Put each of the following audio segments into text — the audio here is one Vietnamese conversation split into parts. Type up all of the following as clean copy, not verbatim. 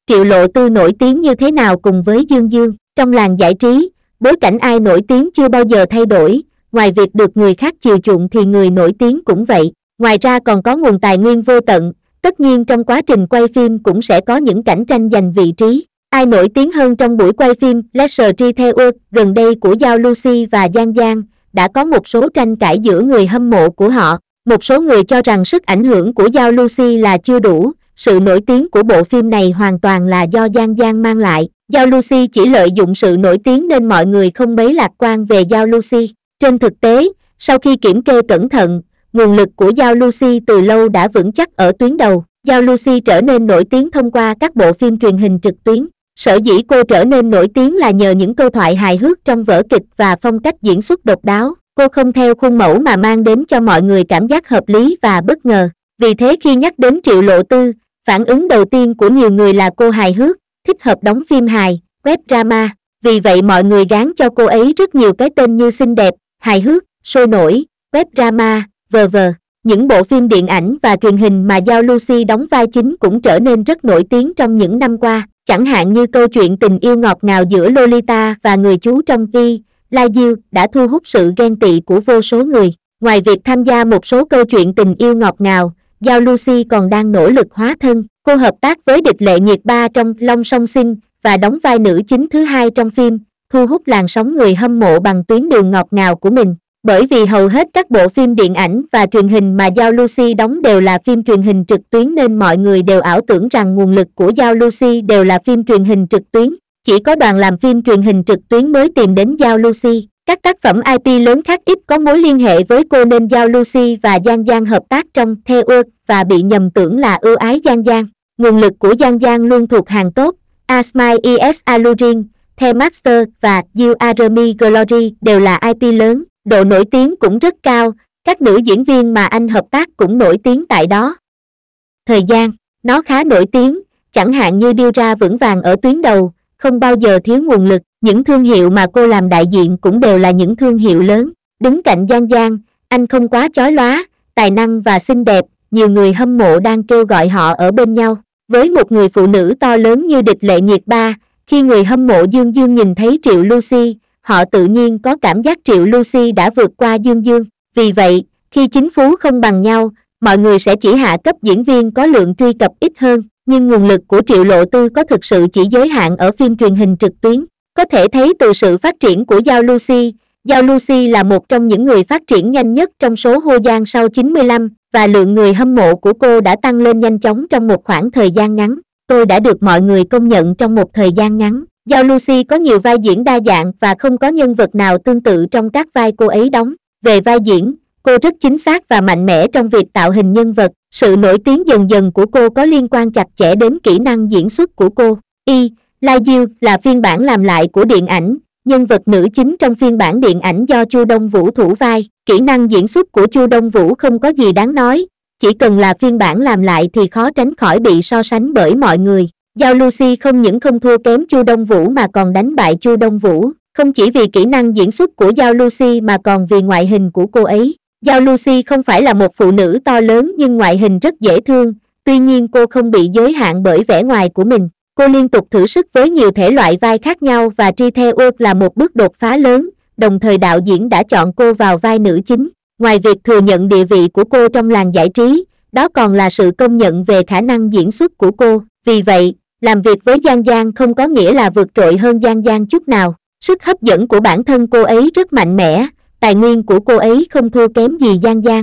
Triệu Lộ Tư nổi tiếng như thế nào cùng với Dương Dương. Trong làng giải trí, bối cảnh ai nổi tiếng chưa bao giờ thay đổi, ngoài việc được người khác chiều chuộng thì người nổi tiếng cũng vậy. Ngoài ra còn có nguồn tài nguyên vô tận, tất nhiên trong quá trình quay phim cũng sẽ có những cảnh tranh giành vị trí. Ai nổi tiếng hơn trong buổi quay phim Lesser Theater gần đây của Giao Lucy và Giang Giang, đã có một số tranh cãi giữa người hâm mộ của họ. Một số người cho rằng sức ảnh hưởng của Giao Lucy là chưa đủ, sự nổi tiếng của bộ phim này hoàn toàn là do Giang Giang mang lại. Giao Lucy chỉ lợi dụng sự nổi tiếng nên mọi người không mấy lạc quan về Giao Lucy. Trên thực tế, sau khi kiểm kê cẩn thận, nguồn lực của Giao Lucy từ lâu đã vững chắc ở tuyến đầu. Giao Lucy trở nên nổi tiếng thông qua các bộ phim truyền hình trực tuyến. Sở dĩ cô trở nên nổi tiếng là nhờ những câu thoại hài hước trong vở kịch và phong cách diễn xuất độc đáo. Cô không theo khuôn mẫu mà mang đến cho mọi người cảm giác hợp lý và bất ngờ. Vì thế khi nhắc đến Triệu Lộ Tư, phản ứng đầu tiên của nhiều người là cô hài hước, thích hợp đóng phim hài, web drama. Vì vậy mọi người gán cho cô ấy rất nhiều cái tên như xinh đẹp, hài hước, sôi nổi, web drama, v.v. Những bộ phim điện ảnh và truyền hình mà Giao Lucy đóng vai chính cũng trở nên rất nổi tiếng trong những năm qua, chẳng hạn như câu chuyện tình yêu ngọt ngào giữa Lolita và người chú trong Y, Lai Diêu đã thu hút sự ghen tị của vô số người. Ngoài việc tham gia một số câu chuyện tình yêu ngọt ngào, Giao Lucy còn đang nỗ lực hóa thân. Cô hợp tác với địch Lệ Nhiệt Ba trong Long Song Sinh và đóng vai nữ chính thứ hai trong phim, thu hút làn sóng người hâm mộ bằng tuyến đường ngọt ngào của mình. Bởi vì hầu hết các bộ phim điện ảnh và truyền hình mà Giao Lucy đóng đều là phim truyền hình trực tuyến nên mọi người đều ảo tưởng rằng nguồn lực của Giao Lucy đều là phim truyền hình trực tuyến. Chỉ có đoàn làm phim truyền hình trực tuyến mới tìm đến Giao Lucy. Các tác phẩm IP lớn khác ít có mối liên hệ với cô nên Giao Lucy và Giang Giang hợp tác trong The Work và bị nhầm tưởng là ưu ái Giang Giang. Nguồn lực của Giang Giang luôn thuộc hàng tốt. A Smile is Alluring, The Master và You Are Me Glory đều là IP lớn. Độ nổi tiếng cũng rất cao, các nữ diễn viên mà anh hợp tác cũng nổi tiếng tại đó. Thời gian, nó khá nổi tiếng, chẳng hạn như Điêu Ra vững vàng ở tuyến đầu, không bao giờ thiếu nguồn lực. Những thương hiệu mà cô làm đại diện cũng đều là những thương hiệu lớn. Đứng cạnh Giang Giang, anh không quá chói lóa, tài năng và xinh đẹp, nhiều người hâm mộ đang kêu gọi họ ở bên nhau. Với một người phụ nữ to lớn như địch Lệ Nhiệt Ba, khi người hâm mộ Dương Dương nhìn thấy Triệu Lucy, họ tự nhiên có cảm giác Triệu Lucy đã vượt qua Dương Dương. Vì vậy, khi chính phú không bằng nhau, mọi người sẽ chỉ hạ cấp diễn viên có lượng truy cập ít hơn. Nhưng nguồn lực của Triệu Lộ Tư có thực sự chỉ giới hạn ở phim truyền hình trực tuyến. Có thể thấy từ sự phát triển của Giao Lucy là một trong những người phát triển nhanh nhất trong số Hô Giang sau 95, và lượng người hâm mộ của cô đã tăng lên nhanh chóng trong một khoảng thời gian ngắn. Tôi đã được mọi người công nhận trong một thời gian ngắn. Giao Lucy có nhiều vai diễn đa dạng và không có nhân vật nào tương tự trong các vai cô ấy đóng. Về vai diễn, cô rất chính xác và mạnh mẽ trong việc tạo hình nhân vật. Sự nổi tiếng dần dần của cô có liên quan chặt chẽ đến kỹ năng diễn xuất của cô. Lai Diêu là phiên bản làm lại của điện ảnh, nhân vật nữ chính trong phiên bản điện ảnh do Chu Đông Vũ thủ vai. Kỹ năng diễn xuất của Chu Đông Vũ không có gì đáng nói, chỉ cần là phiên bản làm lại thì khó tránh khỏi bị so sánh bởi mọi người. Giao Lucy không những không thua kém Chu Đông Vũ mà còn đánh bại Chu Đông Vũ, không chỉ vì kỹ năng diễn xuất của Giao Lucy mà còn vì ngoại hình của cô ấy. Giao Lucy không phải là một phụ nữ to lớn nhưng ngoại hình rất dễ thương, tuy nhiên cô không bị giới hạn bởi vẻ ngoài của mình. Cô liên tục thử sức với nhiều thể loại vai khác nhau và Theater là một bước đột phá lớn, đồng thời đạo diễn đã chọn cô vào vai nữ chính. Ngoài việc thừa nhận địa vị của cô trong làng giải trí, đó còn là sự công nhận về khả năng diễn xuất của cô. Vì vậy, làm việc với Giang Giang không có nghĩa là vượt trội hơn Giang Giang chút nào. Sức hấp dẫn của bản thân cô ấy rất mạnh mẽ, tài nguyên của cô ấy không thua kém gì Giang Giang.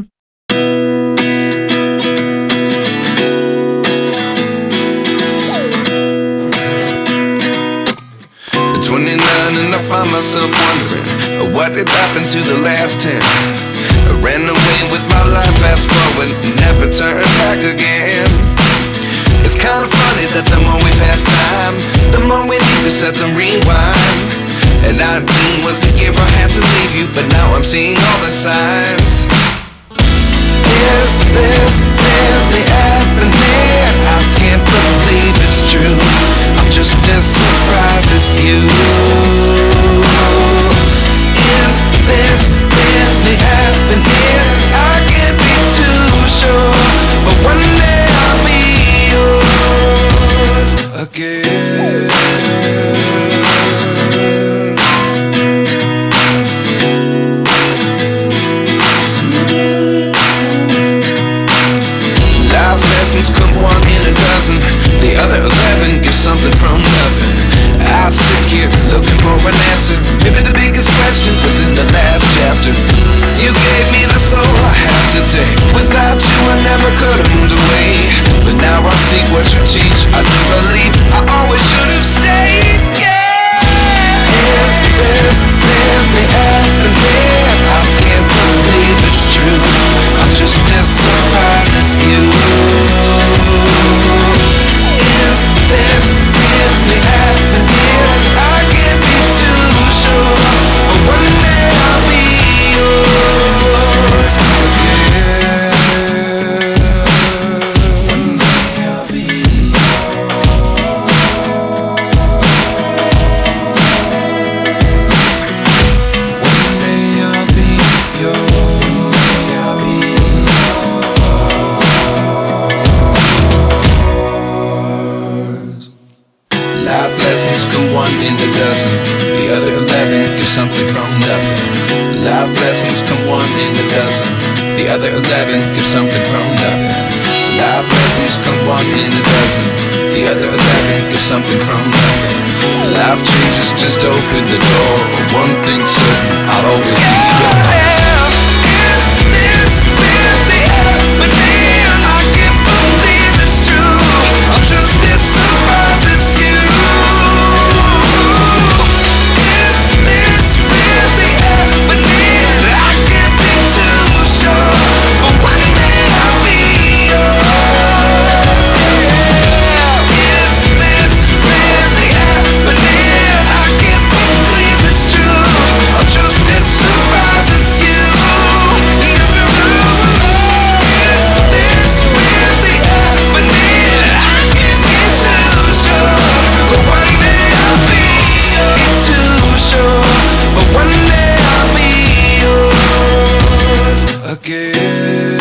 And I find myself wondering what did happen to the last 10. I ran away with my life, fast forward, never turn back again. It's kind of funny that the more we pass time, the more we need to set the rewind. And 19 was the year I had to leave you, but now I'm seeing all the signs. Is this really happening? I can't believe it's true. I'm just as surprised as you. Is this really happening? I can't be too sure, but one day I'll be yours again. again. Life lessons come one in a dozen. The other 11 give something from nothing. I sit here looking for an answer. Maybe the biggest question was in the last chapter. You gave me the soul I have today. Without you I never could have moved away. But now I see what you teach. I do believe I always should have stayed. Yeah. Is this really happening? I can't believe it's true. I'm just as surprised as you. Is this really happening? I can't be too sure, but one day I'll be yours again. One day I'll be One day I'll be yours. I'll be yours. Life lessons come one in a dozen. The other 11 give something from nothing. Life lessons come one in a dozen. The other 11 give something from nothing. Life lessons come one in a dozen. The other 11 give something from nothing. Life changes just open the door. One thing's certain, I'll always be yours. Is this really happening? I can't believe it's true. I'm just as surprised as you. Is this really happening? I can't be too sure, but one day I'll be yours. Is this really happening? I can't believe it's true. I'm just as surprised as you. Is this really happening? I can't be too sure, but one day I'll be too sure, but one day I'll be yours again.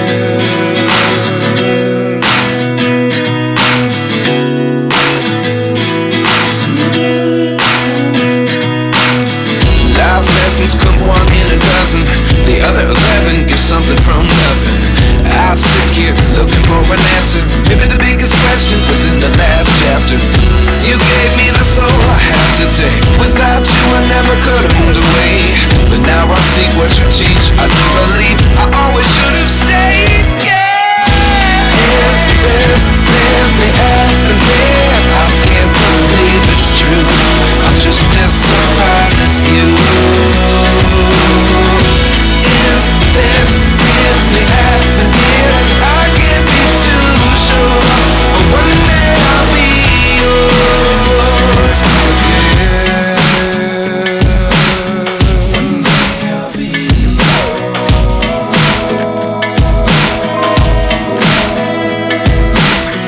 Life lessons come one in a dozen. The other 11 give something from nothing. I sit here looking for an answer. Maybe the biggest question was in the last chapter. You gave me the soul I have today. Without you I never could have